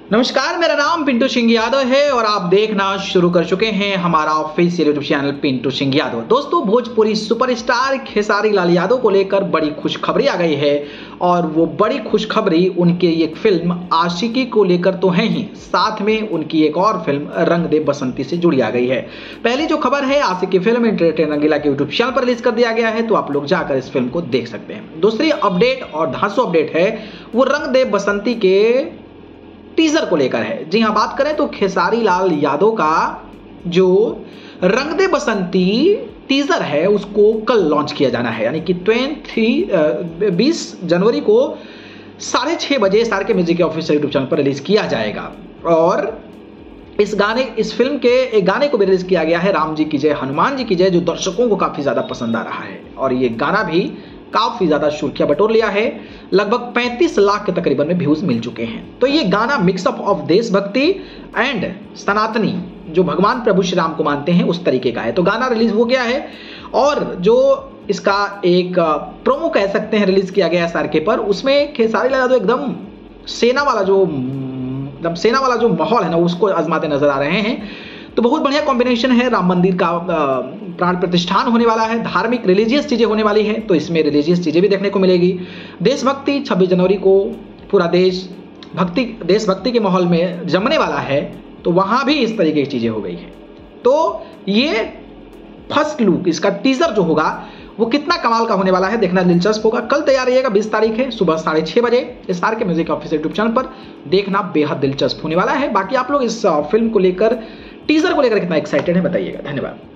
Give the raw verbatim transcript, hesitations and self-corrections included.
नमस्कार, मेरा नाम पिंटू सिंह यादव है और आप देखना शुरू कर चुके हैं हमारा official YouTube channel Pintu Singh Yadav. दोस्तों, भोजपुरी सुपरस्टार खेसारी लाल यादव को लेकर बड़ी खुशखबरी आ गई है और वो बड़ी खुशखबरी उनकी एक फिल्म आशिकी को लेकर तो है ही, साथ में उनकी एक और फिल्म रंग दे बसंती से जुड़ी आ गई है। पहली जो खबर है, आशिकी फिल्म एंटरटेन रंगीला के यूट्यूब चैनल पर रिलीज कर दिया गया है, तो आप लोग जाकर इस फिल्म को देख सकते हैं। दूसरी अपडेट और धांसू अपडेट है वो रंग दे बसंती के टीजर को लेकर है। जी हाँ, बात करें तो खेसारी लाल यादव का जो रंग दे बसंती टीजर है उसको कल लॉन्च किया जाना है, यानी कि ट्वेंटी बीस जनवरी को साढ़े छः बजे एस आर के म्यूजिक के ऑफिशियल यूट्यूब चैनल पर रिलीज किया जाएगा। और इस गाने इस फिल्म के एक गाने को भी रिलीज किया गया है, राम जी की जय हनुमान जी की जय, जो दर्शकों को काफ़ी ज़्यादा पसंद आ रहा है और ये गाना भी काफ़ी ज़्यादा सुर्खियां बटोर लिया है। लगभग पैंतीस लाख के तकरीबन में व्यूज़ मिल चुके हैं। तो ये गाना मिक्सअप ऑफ देशभक्ति एंड सनातनी, जो भगवान प्रभु श्री राम को मानते हैं, उस तरीके का है। तो गाना रिलीज हो गया है और जो इसका एक प्रोमो कह सकते हैं रिलीज किया गया एस आर के पर, उसमें खेसारी लाल यादव एकदम सेना वाला जो एकदम सेना वाला जो माहौल है ना, उसको आजमाते नजर आ रहे हैं। तो बहुत बढ़िया कॉम्बिनेशन है। राम मंदिर का प्राण प्रतिष्ठान होने वाला है, धार्मिक रिलीजियस चीज़ें होने वाली है, तो इसमें रिलीजियस चीज़ें भी देखने को मिलेगी। देशभक्ति छब्बीस जनवरी को पूरा देश भक्ति देशभक्ति के माहौल में जमने वाला है, तो वहाँ भी इस तरीके की चीज़ें हो गई है। तो ये फर्स्ट लुक, इसका टीजर जो होगा वो कितना कमाल का होने वाला है, देखना दिलचस्प होगा। कल तैयार रहिएगा, बीस तारीख है, सुबह साढ़े छः बजे S R K music official YouTube channel पर देखना बेहद दिलचस्प होने वाला है। बाकी आप लोग इस फिल्म को लेकर, टीजर को लेकर कितना एक्साइटेड है बताइएगा। धन्यवाद।